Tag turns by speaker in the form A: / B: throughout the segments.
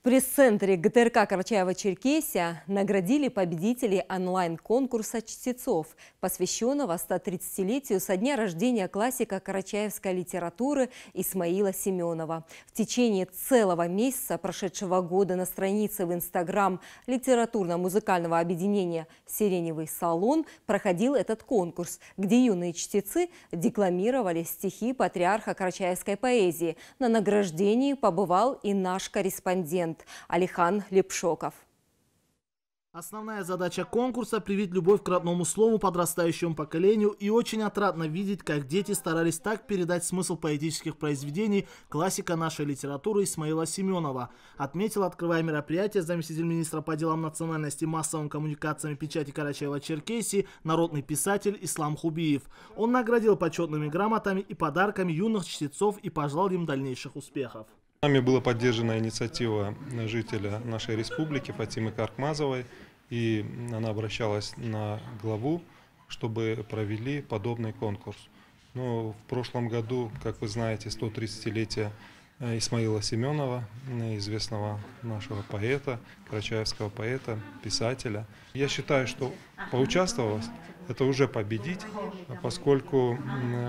A: пресс-центре ГТРК Карачаево-Черкесия наградили победителей онлайн-конкурса чтецов, посвященного 130-летию со дня рождения классика карачаевской литературы Исмаила Семенова. В течение целого месяца прошедшего года на странице в Инстаграм литературно-музыкального объединения «Сиреневый салон» проходил этот конкурс, где юные чтецы декламировали стихи патриарха карачаевской поэзии. На награждении побывал и наш корреспондент Алихан Лепшоков.
B: Основная задача конкурса – привить любовь к родному слову подрастающему поколению, и очень отрадно видеть, как дети старались так передать смысл поэтических произведений классика нашей литературы Исмаила Семенова, отметил, открывая мероприятие, заместитель министра по делам национальности и массовым коммуникациям печати Карачаево-Черкесии, народный писатель Ислам Хубиев. Он наградил почетными грамотами и подарками юных чтецов и пожелал им дальнейших успехов.
C: Нами была поддержана инициатива жителя нашей республики Фатимы Каркмазовой, и она обращалась на главу, чтобы провели подобный конкурс. Но в прошлом году, как вы знаете, 130-летие Исмаила Семенова, известного нашего поэта, карачаевского поэта, писателя. Я считаю, что поучаствовать – это уже победить, поскольку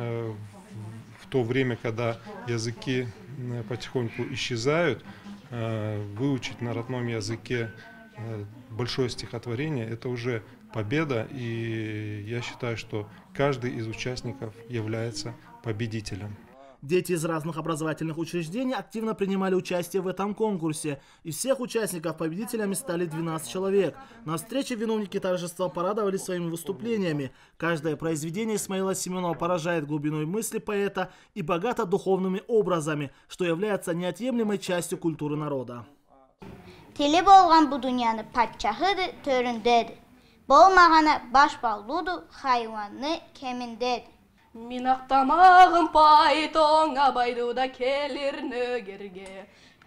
C: в то время, когда языки потихоньку исчезают, выучить на родном языке большое стихотворение – это уже победа, и я считаю, что каждый из участников является победителем.
B: Дети из разных образовательных учреждений активно принимали участие в этом конкурсе. Из всех участников победителями стали 12 человек. На встрече виновники торжества порадовали своими выступлениями. Каждое произведение Исмаила Семенова поражает глубиной мысли поэта и богато духовными образами, что является неотъемлемой частью культуры народа.
D: Tili bolğan bu dünyanı padşahıdır, töründədir. Bolmağana baş bağlıdır, hayvanı kemindədir.
E: Min aqtamağım paytonga bayduda kelir nögerge.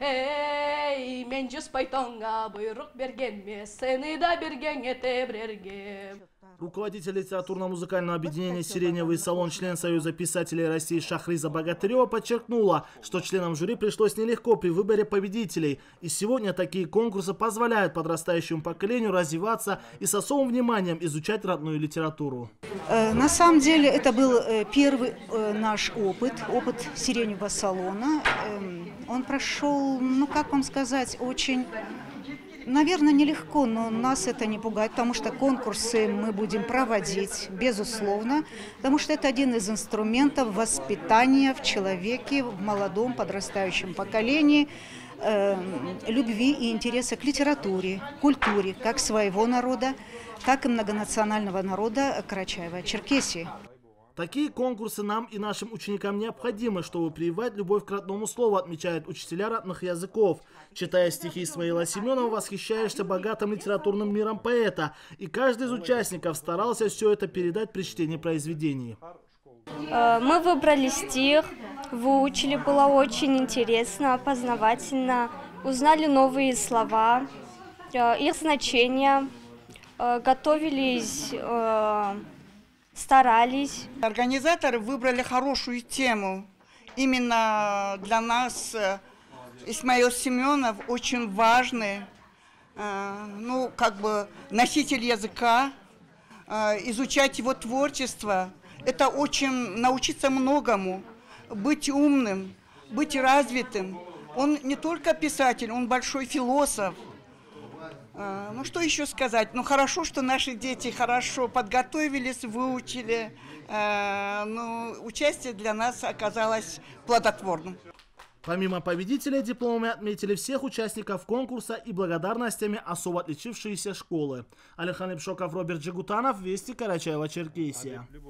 E: Hey, men жүз пайтонга буйрук бергенме, сeni да бергенге тебрерге.
B: Руководитель литературно-музыкального объединения «Сиреневый салон», член Союза писателей России Шахриза Богатырева подчеркнула, что членам жюри пришлось нелегко при выборе победителей. И сегодня такие конкурсы позволяют подрастающему поколению развиваться и с особым вниманием изучать родную литературу.
F: На самом деле это был первый наш опыт «Сиреневого салона». Он прошел, ну как вам сказать, очень... Наверное, нелегко, но нас это не пугает, потому что конкурсы мы будем проводить, безусловно, потому что это один из инструментов воспитания в человеке, в молодом подрастающем поколении, любви и интереса к литературе, культуре, как своего народа, так и многонационального народа Карачаево-Черкесии.
B: Такие конкурсы нам и нашим ученикам необходимы, чтобы прививать любовь к родному слову, отмечают учителя родных языков. Читая стихи Исмаила Семенова, восхищаешься богатым литературным миром поэта. И каждый из участников старался все это передать при чтении произведений.
G: Мы выбрали стих, выучили, было очень интересно, познавательно. Узнали новые слова, их значения, готовились... Старались.
H: Организаторы выбрали хорошую тему. Именно для нас Исмаил Семенов очень важный, ну, как бы носитель языка, изучать его творчество. Это очень научиться многому, быть умным, быть развитым. Он не только писатель, он большой философ. Ну, что еще сказать? Ну, хорошо, что наши дети хорошо подготовились, выучили. Ну, участие для нас оказалось плодотворным.
B: Помимо победителей, дипломами отметили всех участников конкурса и благодарностями особо отличившиеся школы. Алихан Лепшоков, Роберт Джигутанов, Вести, Карачаево-Черкесия.